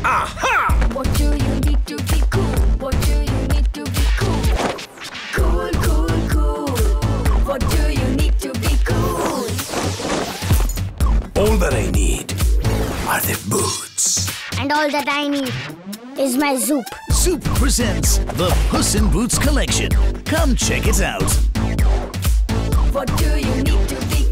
Aha! What do you need to be cool? What do you need to be cool? Cool, cool, cool. What do you need to be cool? All that I need are the boots. And all that I need is my Zoop. Zoop presents the Puss in Boots collection. Come check it out. What do you need to be